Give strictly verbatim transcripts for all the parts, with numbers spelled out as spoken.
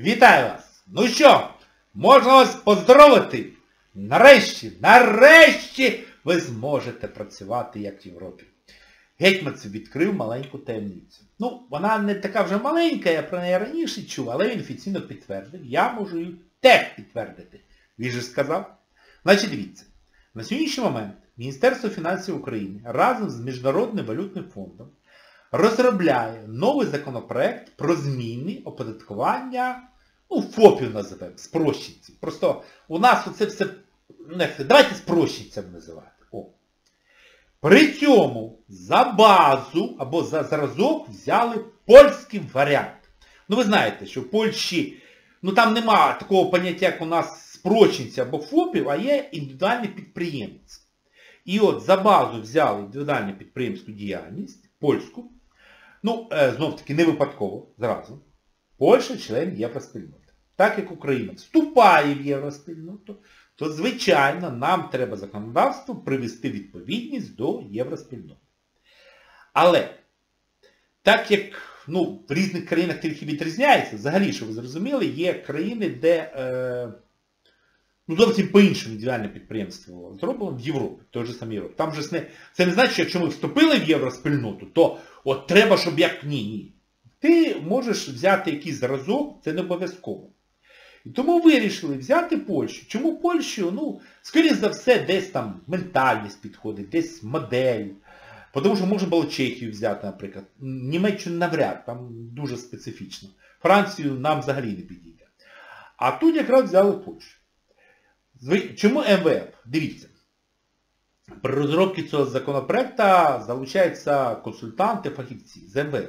Вітаю вас! Ну що, можна вас поздоровити? Нарешті, нарешті ви зможете працювати, як в Європі. Гетьманцев відкрив маленьку таємницю. Ну, вона не така вже маленька, я про неї раніше чув, але він офіційно підтвердив. Я можу її теж підтвердити. Він же сказав. Значить, дивіться. На сьогоднішній момент Міністерство фінансів України разом з Міжнародним валютним фондом розробляє новий законопроект про зміни оподаткування, ну, ФОПів називаємо, спрощенців. Просто у нас оце все, не, давайте спрощенцями називати. О. При цьому за базу або за зразок взяли польський варіант. Ну ви знаєте, що в Польщі, ну там нема такого поняття, як у нас спрощенці або ФОПів, а є індивідуальний підприємець. І от за базу взяли індивідуальну підприємську діяльність, польську, ну, знов-таки, не випадково, зразу. Польща член Євроспільноти. Так як Україна вступає в Євроспільноту, то, звичайно, нам треба законодавство привести відповідність до Євроспільноти. Але, так як, ну, в різних країнах трохи відрізняється, взагалі, що ви зрозуміли, є країни, де, е, ну, зовсім по-іншому індивідуальне підприємство зроблено в Європі, той же самий Європі. Там же не, це не значить, що якщо ми вступили в Євроспільноту, то от треба, щоб як ні, ні. Ти можеш взяти якийсь зразок, це не обов'язково. І тому вирішили взяти Польщу. Чому Польщу? Ну, скоріше за все, десь там ментальність підходить, десь модель. Тому що можна було Чехію взяти, наприклад. Німеччину навряд, там дуже специфічно. Францію нам взагалі не підійде. А тут якраз взяли Польщу. Чому ем ве еф? Дивіться. При розробці цього законопроекту залучаються консультанти, фахівці з ем ве еф.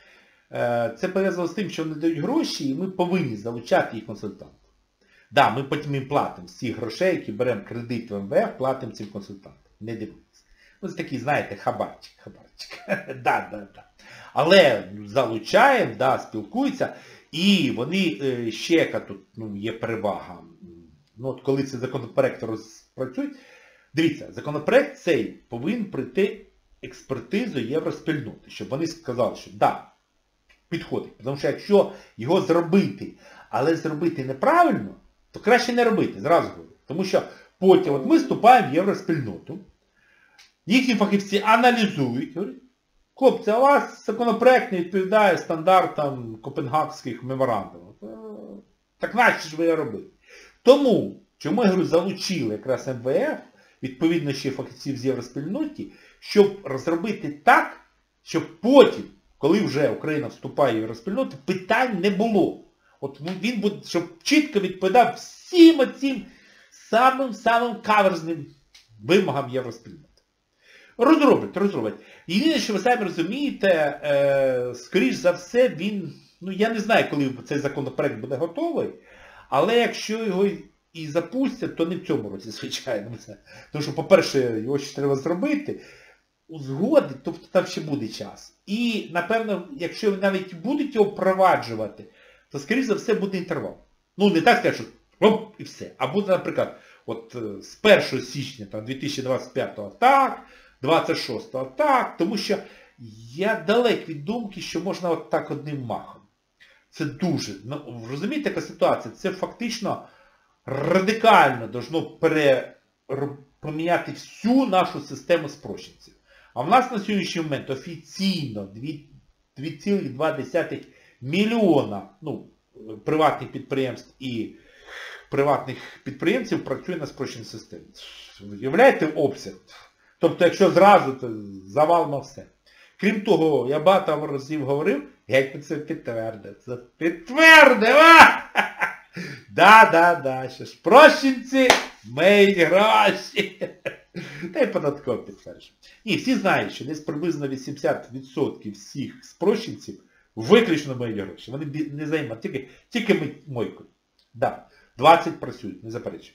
Це пов'язано з тим, що вони дають гроші, і ми повинні залучати їх консультантів. Так, да, ми потім їм платимо з цих грошей, які беремо кредит в ем ве еф, платимо цим консультантам. Не дивіться. Ну, це такий, знаєте, хабарчик, хабарчик. да, да, да. Але залучаємо, да, спілкуються, і вони ще, яка тут, ну, є перевага. Ну, от коли цей законопроект розпрацюють, дивіться, законопроект цей повинен пройти експертизу Євроспільноти, щоб вони сказали, що да, підходить. Тому що якщо його зробити, але зробити неправильно, то краще не робити, зразу говорю. Тому що потім от ми вступаємо в Євроспільноту, їхні фахівці аналізують, говорять, хлопці, а у вас законопроект не відповідає стандартам Копенгагських меморандумів. Так нащо ж ви його робите? Тому, чому, я говорю, залучили якраз ем ве еф, відповідно ще фахівців з Євроспільноті, щоб розробити так, щоб потім, коли вже Україна вступає в Євроспільноту, питань не було. От він буде, щоб чітко відповідав всім оцим самим-самим каверзним вимогам Євроспільноти. Розроблять, розроблять. Єдине, що ви самі розумієте, е, скоріш за все, він, ну я не знаю, коли цей законопроект буде готовий, але якщо його і запустять, то не в цьому році, звичайно. Тому що, по-перше, його ще треба зробити, узгодити, тобто там ще буде час. І, напевно, якщо навіть будуть його впроваджувати, то, скоріш за все, буде інтервал. Ну, не так сказати, що оп, і все. А буде, наприклад, от з першого січня там, дві тисячі двадцять п'ятого так, двадцять шостого так, тому що я далек від думки, що можна от так одним махом. Це дуже, ну, розумієте, яка ситуація? Це фактично радикально должно пере, поміняти всю нашу систему спрощенців. А в нас на сьогоднішній момент офіційно два цілих два десятих мільйона, ну, приватних підприємств і приватних підприємців працює на спрощеній системі. Уявляєте обсяг? Тобто, якщо зразу, то завал на все. Крім того, я багато разів говорив, як це підтвердив. Це підтвердив, а! Да, да, да, що ж, спрощенці мають гроші. Та й податково підтверджує. Ні, всі знають, що десь приблизно вісімдесят відсотків всіх спрощенців виключно мають гроші. Вони не займають, тільки, тільки мойкою. Да, двадцять працюють, не заперечую.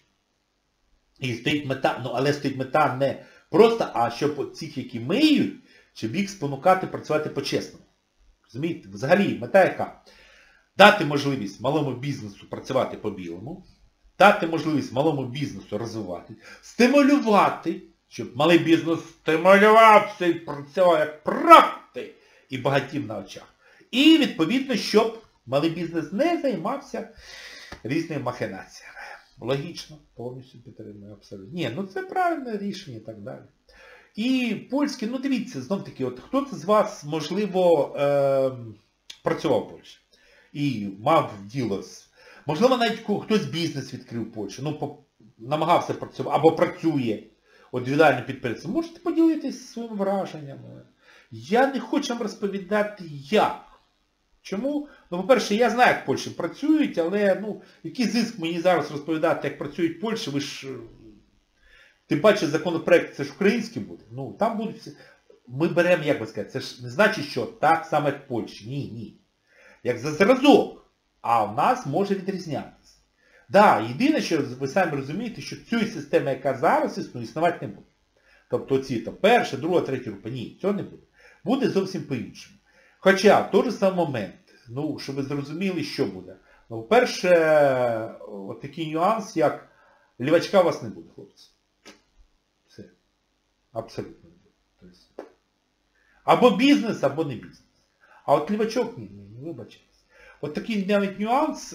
І стоїть мета, ну але стоїть мета не просто, а щоб цих, які миють, щоб їх спонукати працювати по-чесному. Розумієте? Взагалі, мета яка? Дати можливість малому бізнесу працювати по-білому, дати можливість малому бізнесу розвивати, стимулювати, щоб малий бізнес стимулювався і працював як практик і багатів на очах. І, відповідно, щоб Малий бізнес не займався різними махінаціями. Логічно, повністю підтримую, абсолютно. Ні, ну це правильне рішення і так далі. І польські, ну дивіться, знов таки, от хто з вас, можливо, е, працював в Польщі і мав діло з... Можливо, навіть хтось бізнес відкрив в Польщі, ну, по, намагався працювати, або працює, от віддальне підприємство. Можете поділитися своїми враженнями. Я не хочу вам розповідати, як. Чому? Ну, по-перше, я знаю, як в Польщі працюють, але, ну, який зиск мені зараз розповідати, як працюють в Польщі, ви ж... Тим паче, законопроект, це ж український буде. Ну, там будуть всі... Ми беремо, як би сказати, це ж не значить, що так само, як в Польщі. Ні, ні. Як за зразок. А в нас може відрізнятися. Так, да, єдине, що ви самі розумієте, що цієї системи, яка зараз існує, існувати не буде. Тобто ці там перша, друга, третя група. Ні, цього не буде. Буде зовсім по-іншому. Хоча, в той же самий момент, ну, щоб ви зрозуміли, що буде. Ну, по-перше, от такий нюанс, як лівачка у вас не буде, хлопці. Все. Абсолютно не буде. Тобто, або бізнес, або не бізнес. А от лівачок, ні, ні, не вибачайте. От такий навіть нюанс,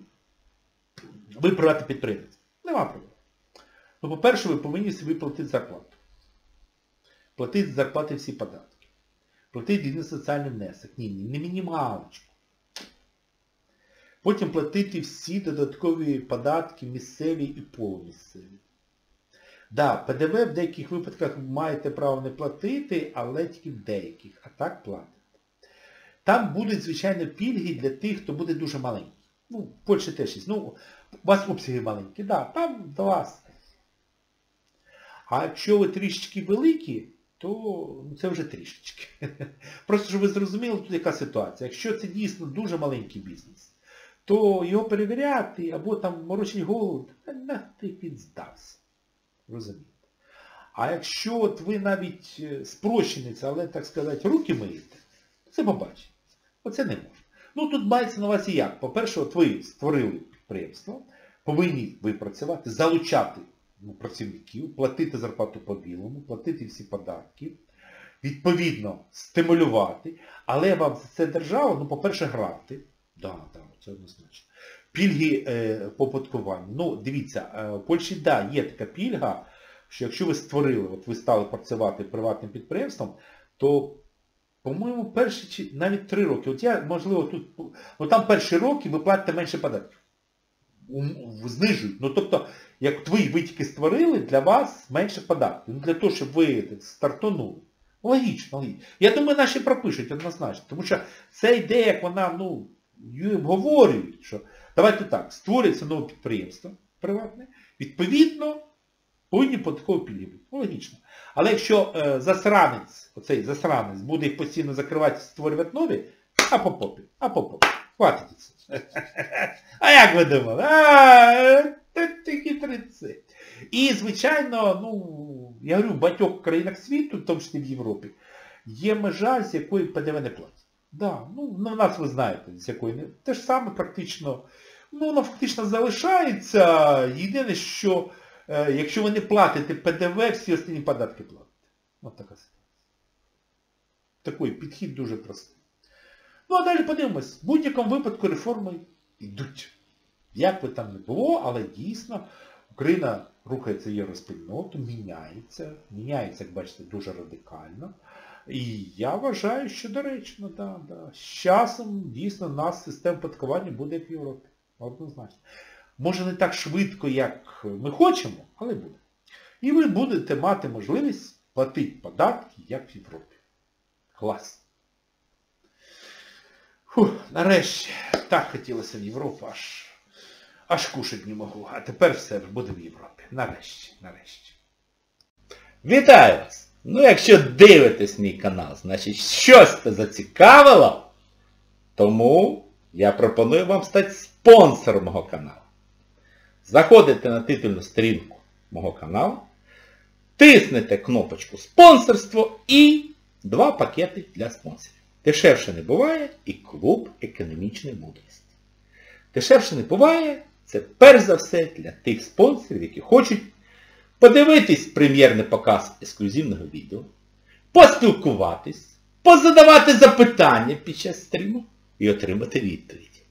ви приватний підприємець. Нема проблем. Ну, по-перше, ви повинні собі платити зарплату. Платити з зарплати всі податки. Платити єдиний соціальний внесок. Ні, ні, не мінімалочку. Потім платити всі додаткові податки місцеві і полумісцеві. Так, да, ПДВ в деяких випадках маєте право не платити, але тільки в деяких. А так платите. Там будуть, звичайно, пільги для тих, хто буде дуже маленький. Ну, в Польщі теж є. Ну, у вас обсяги маленькі, так, да, там до вас. А якщо ви трішечки великі, то ну, це вже трішечки. Просто, щоб ви зрозуміли, тут яка ситуація. Якщо це дійсно дуже маленький бізнес, то його перевіряти або там морочить голову, на ти підздався. Розумієте? А якщо от ви навіть спрощениця, але, так сказати, руки миєте, це побачите. Оце не можна. Ну, тут мається на увазі як. По-перше, от ви створили підприємство, повинні ви працювати, залучати ну, працівників, платити зарплату по-білому, платити всі податки, відповідно, стимулювати, але вам за це держава, ну, по-перше, гранти. Так, да, так, да, це однозначно. Пільги е, по податкуванню. Ну, дивіться, е, в Польщі, так, да, є така пільга, що якщо ви створили, от ви стали працювати приватним підприємством, то по-моєму, перші чи навіть три роки. От я, можливо, тут... Ну там перші роки ви платите менше податків. Знижують. Ну тобто, як ви, ви тільки створили, для вас менше податків. Ну для того, щоб ви стартанули. Логічно, логічно. Я думаю, наші пропишуть однозначно. Тому що ця ідея, як вона, ну, її обговорюють, що давайте так, створюється нове підприємство приватне, відповідно, повинні податкові пільги. Ну, логічно. Але якщо е, засранець, оцей засранець, буде їх постійно закривати, створювати нові, а по попі, а по попі. Хватить це. А як ви думали? А, такі тридці. І, звичайно, ну, я говорю, в багатьох країнах світу, в тому числі в Європі, є межа, з якої ПДВ не платять. Да, ну, в нас ви знаєте, з якої не. Те ж саме практично, ну, воно фактично залишається. Єдине, що е, якщо ви не платите ПДВ, всі останні податки платите. Ось така ситуація. Такий підхід дуже простий. Ну, а далі подивимось. В будь-якому випадку реформи йдуть. Як би там не було, але дійсно Україна рухається в євроспільноту, міняється. Міняється, як бачите, дуже радикально. І я вважаю, що доречно, да, да. З часом дійсно у нас система податкування буде як в Європі. Однозначно. Може не так швидко, як ми хочемо, але буде. І ви будете мати можливість платити податки, як в Європі. Клас. Фух, нарешті. Так хотілося в Європу, аж, аж кушать не можу. А тепер все буде в Європі. Нарешті, нарешті. Вітаю вас! Ну, якщо дивитесь мій канал, значить щось це зацікавило, тому я пропоную вам стати спонсором мого каналу. Заходите на титульну сторінку мого каналу, тиснете кнопочку «Спонсорство» і два пакети для спонсорів. Дешевше не буває і клуб економічної мудрості. Дешевше не буває, це перш за все для тих спонсорів, які хочуть подивитись прем'єрний показ ексклюзивного відео, поспілкуватись, позадавати запитання під час стріму і отримати відповідь.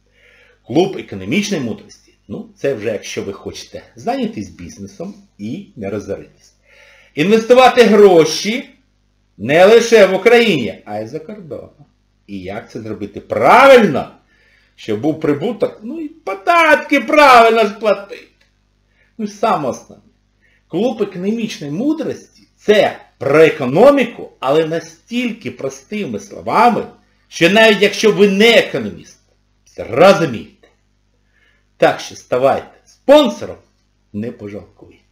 Клуб економічної мудрості. Ну, це вже якщо ви хочете зайнятись бізнесом і не розоритись. Інвестувати гроші не лише в Україні, а й за кордоном. І як це зробити правильно, щоб був прибуток, ну і податки правильно сплатити. Ну і саме основне. Клуб економічної мудрості – це про економіку, але настільки простими словами, що навіть якщо ви не економіст, зрозумієте. Так що ставайте спонсором, не пожалкуйте.